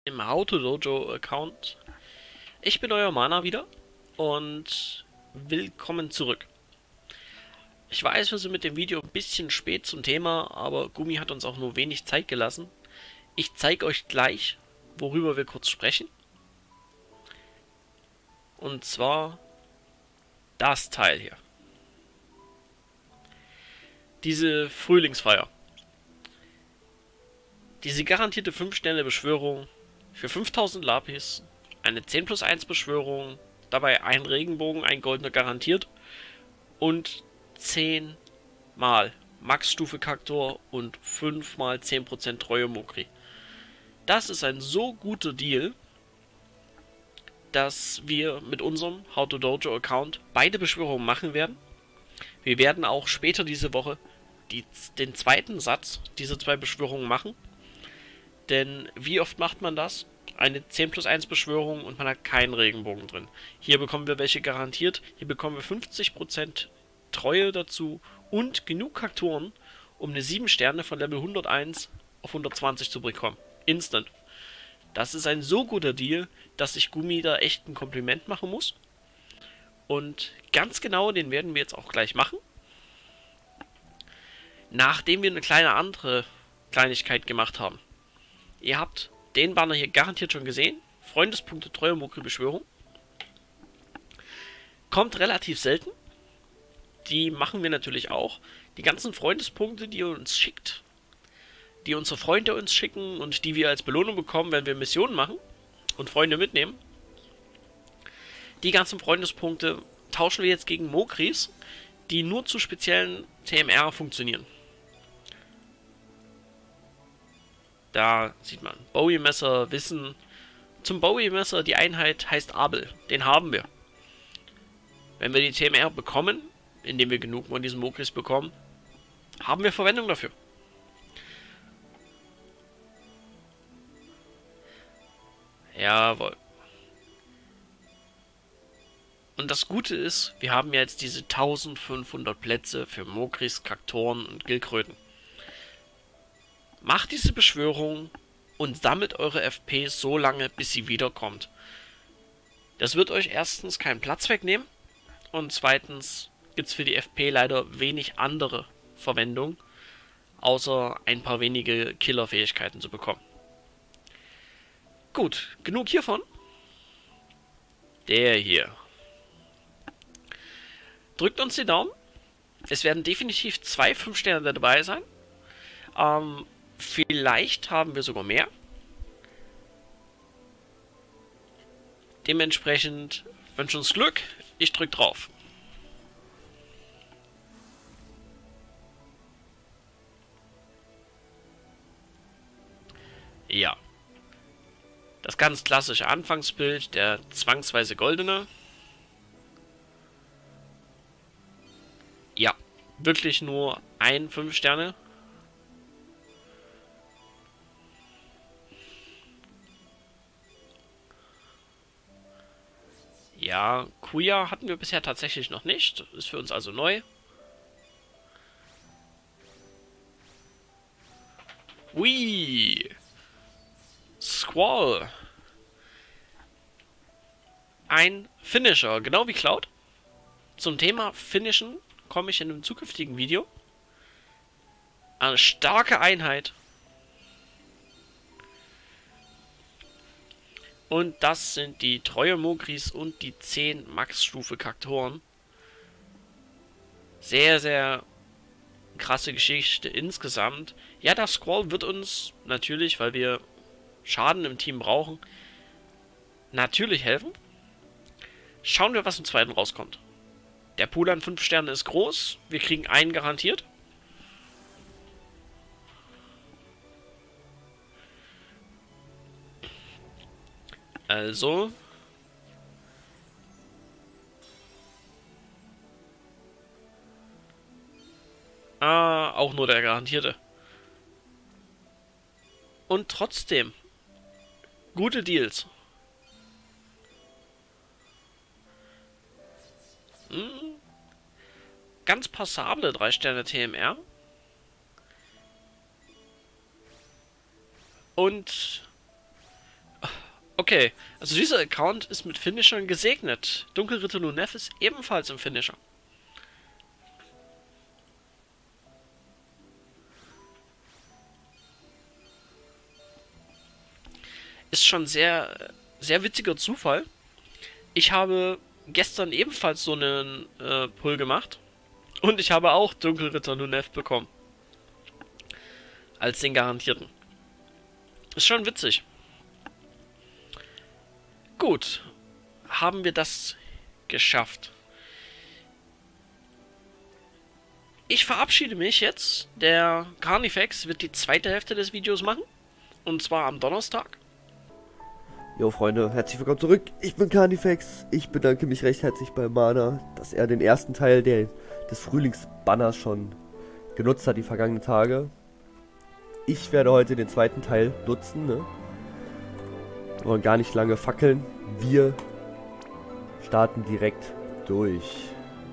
Im How to Dojo Account. Ich bin euer Mana wieder und willkommen zurück. Ich weiß, wir sind mit dem Video ein bisschen spät zum Thema, aber Gumi hat uns auch nur wenig Zeit gelassen. Ich zeige euch gleich, worüber wir kurz sprechen. Und zwar das Teil hier. Diese Frühlingsfeier. Diese garantierte 5-Sterne-Beschwörung für 5000 Lapis, eine 10+1 Beschwörung, dabei ein Regenbogen, ein goldener garantiert und 10 mal Max-Stufe Kaktor und 5 mal 10% Treue Mokri. Das ist ein so guter Deal, dass wir mit unserem How to Dojo Account beide Beschwörungen machen werden. Wir werden auch später diese Woche den zweiten Satz dieser zwei Beschwörungen machen. Denn wie oft macht man das? Eine 10+1 Beschwörung und man hat keinen Regenbogen drin. Hier bekommen wir welche garantiert. Hier bekommen wir 50% Treue dazu und genug Kaktoren, um eine 7 Sterne von Level 101 auf 120 zu bekommen. Instant. Das ist ein so guter Deal, dass ich Gumi da echt ein Kompliment machen muss. Und ganz genau, den werden wir jetzt auch gleich machen. Nachdem wir eine kleine andere Kleinigkeit gemacht haben. Ihr habt den Banner hier garantiert schon gesehen. Freundespunkte Treue Mokri Beschwörung. Kommt relativ selten. Die machen wir natürlich auch. Die ganzen Freundespunkte, die ihr uns schickt, die unsere Freunde uns schicken und die wir als Belohnung bekommen, wenn wir Missionen machen und Freunde mitnehmen. Die ganzen Freundespunkte tauschen wir jetzt gegen Mokris, die nur zu speziellen TMR funktionieren. Da sieht man Bowie-Messer, Wissen. Zum Bowie-Messer, die Einheit heißt Abel. Den haben wir. Wenn wir die TMR bekommen, indem wir genug von diesen Mokris bekommen, haben wir Verwendung dafür. Jawohl. Und das Gute ist, wir haben ja jetzt diese 1500 Plätze für Mokris, Kaktoren und Gilkröten. Macht diese Beschwörung und sammelt eure FP so lange, bis sie wiederkommt. Das wird euch erstens keinen Platz wegnehmen und zweitens gibt es für die FP leider wenig andere Verwendung, außer ein paar wenige Killerfähigkeiten zu bekommen. Gut, genug hiervon. Der hier. Drückt uns die Daumen. Es werden definitiv 2 5-Sterne dabei sein. Vielleicht haben wir sogar mehr. Dementsprechend wünsche uns Glück. Ich drücke drauf. Ja. Das ganz klassische Anfangsbild, der zwangsweise goldene. Ja, wirklich nur ein 5-Sterne. Ja, Kuya hatten wir bisher tatsächlich noch nicht. Ist für uns also neu. Ui! Squall! Ein Finisher, genau wie Cloud. Zum Thema Finishen komme ich in einem zukünftigen Video. Eine starke Einheit. Und das sind die Treue Mokris und die 10 Max-Stufe Kaktoren. Sehr, sehr krasse Geschichte insgesamt. Ja, der Squall wird uns natürlich, weil wir Schaden im Team brauchen, natürlich helfen. Schauen wir, was im zweiten rauskommt. Der Pool an 5 Sternen ist groß. Wir kriegen einen garantiert. Also. Auch nur der garantierte. Und trotzdem. Gute Deals. Ganz passable 3 Sterne TMR. Und Okay, also dieser Account ist mit Finishern gesegnet. Dunkelritter Lunef ist ebenfalls ein Finisher. Ist schon sehr, sehr witziger Zufall. Ich habe gestern ebenfalls so einen Pull gemacht. Und ich habe auch Dunkelritter Lunef bekommen. Als den garantierten. Ist schon witzig. Gut. Haben wir das geschafft. Ich verabschiede mich jetzt. Der Carnifex wird die zweite Hälfte des Videos machen. Und zwar am Donnerstag. Jo Freunde, herzlich willkommen zurück. Ich bin Carnifex. Ich bedanke mich recht herzlich bei Mana, dass er den ersten Teil des Frühlingsbanners schon genutzt hat die vergangenen Tage. Ich werde heute den zweiten Teil nutzen, ne? Wir wollen gar nicht lange fackeln. Wir starten direkt durch.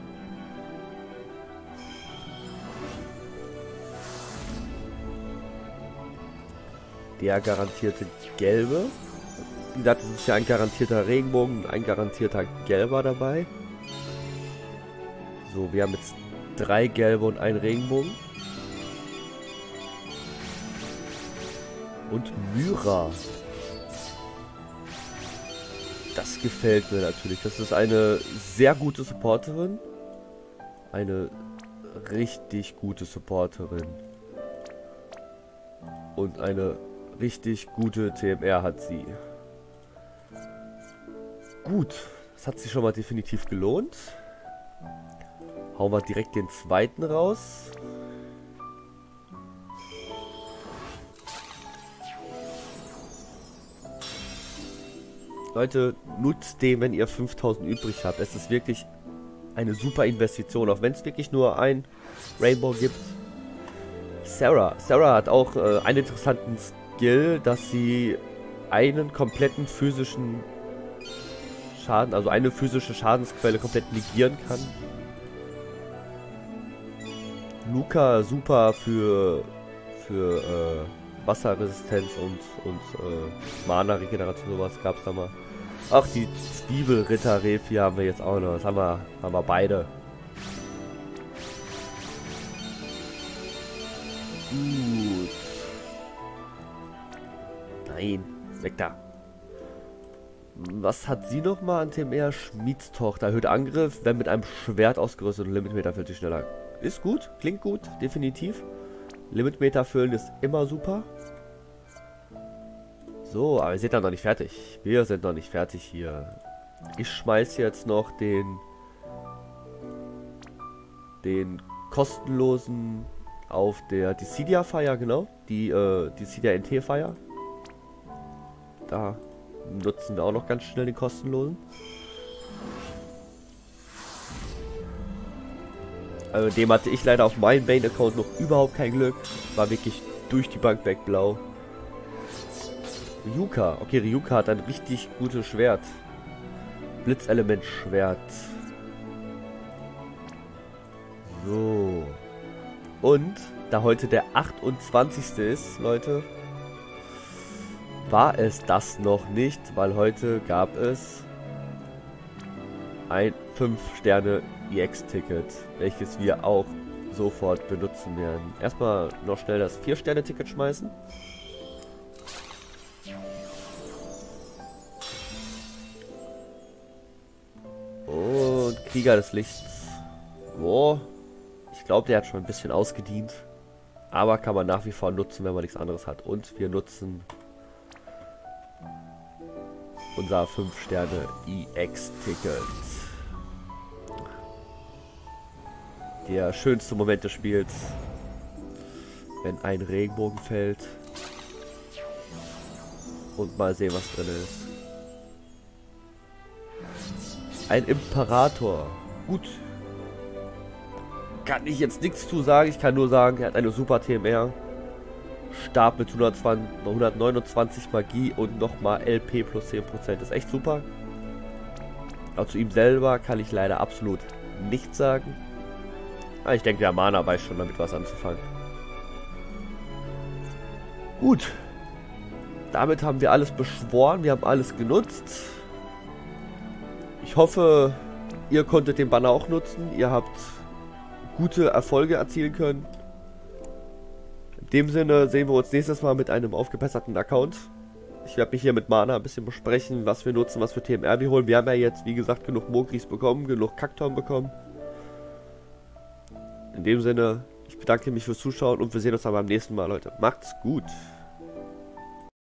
Der garantierte gelbe. Wie gesagt, es ist ja ein garantierter Regenbogen und ein garantierter gelber dabei. So, wir haben jetzt 3 gelbe und einen Regenbogen. Und Myra. Das gefällt mir natürlich. Das ist eine sehr gute Supporterin. Eine richtig gute Supporterin. Und eine richtig gute TMR hat sie. Gut, das hat sich schon mal definitiv gelohnt. Hauen wir direkt den zweiten raus. Leute, nutzt den, wenn ihr 5000 übrig habt. Es ist wirklich eine super Investition, auch wenn es wirklich nur ein Rainbow gibt. Sarah hat auch einen interessanten Skill, dass sie einen kompletten physischen Schaden, also eine physische Schadensquelle komplett negieren kann. Luca super für Wasserresistenz und Mana-Regeneration, sowas gab es da mal. Ach, die Zwiebelritter-Refi haben wir jetzt auch noch. Das haben wir beide. Gut. Nein, weg da. Was hat sie nochmal an TMR? Schmiedstochter. Erhöht Angriff, wenn mit einem Schwert ausgerüstet und Limitmeter füllt sich schneller. Ist gut, klingt gut, definitiv. Limitmeter füllen ist immer super. So, aber wir sind noch nicht fertig. Wir sind noch nicht fertig hier. Ich schmeiß jetzt noch den kostenlosen auf der Dissidia Fire, genau. Die Dissidia NT Fire. Da nutzen wir auch noch ganz schnell den kostenlosen. Also dem hatte ich leider auf meinem Main-Account noch überhaupt kein Glück. War wirklich durch die Bank weg blau. Ryuka. Okay, Ryuka hat ein richtig gutes Schwert. Blitzelement-Schwert. So. Und, da heute der 28. ist, Leute, war es das noch nicht, weil heute gab es ein 5-Sterne-EX-Ticket, welches wir auch sofort benutzen werden. Erstmal noch schnell das 4-Sterne-Ticket schmeißen. Und Krieger des Lichts. Boah, ich glaube, der hat schon ein bisschen ausgedient. Aber kann man nach wie vor nutzen, wenn man nichts anderes hat. Und wir nutzen unser 5-Sterne-EX-Ticket. Der schönste Moment des Spiels, wenn ein Regenbogen fällt. Und mal sehen, was drin ist. Ein Imperator. Gut. Kann ich jetzt nichts zu sagen. Ich kann nur sagen, er hat eine super TMR. Stab mit 129 Magie und nochmal LP plus 10%. Ist echt super. Aber zu ihm selber kann ich leider absolut nichts sagen. Aber ich denke, der Mana weiß schon damit was anzufangen. Gut. damit haben wir alles beschworen, wir haben alles genutzt. Ich hoffe, ihr konntet den Banner auch nutzen, ihr habt gute Erfolge erzielen können. In dem Sinne sehen wir uns nächstes Mal mit einem aufgebesserten Account. Ich werde mich hier mit Mana ein bisschen besprechen, was wir nutzen, was für TMR wir holen. Wir haben ja jetzt, wie gesagt, genug Mogris bekommen, genug Kakton bekommen. In dem Sinne, ich bedanke mich fürs Zuschauen und wir sehen uns dann beim nächsten Mal, Leute. Macht's gut!